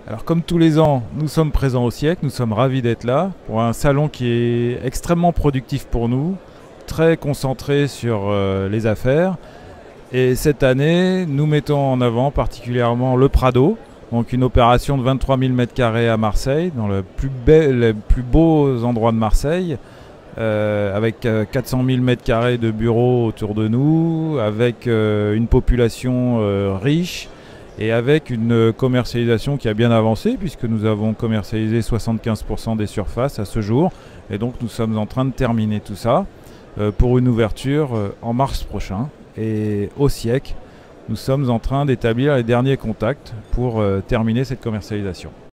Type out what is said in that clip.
Alors comme tous les ans, nous sommes présents au siècle, nous sommes ravis d'être là pour un salon qui est extrêmement productif pour nous, très concentré sur les affaires. Et cette année, nous mettons en avant particulièrement le Prado, donc une opération de 23 000 m² à Marseille, dans les plus beaux endroits de Marseille, avec 400 000 m² de bureaux autour de nous, avec une population riche, et avec une commercialisation qui a bien avancé, puisque nous avons commercialisé 75% des surfaces à ce jour. Et donc nous sommes en train de terminer tout ça pour une ouverture en mars prochain. Et au siècle, nous sommes en train d'établir les derniers contacts pour terminer cette commercialisation.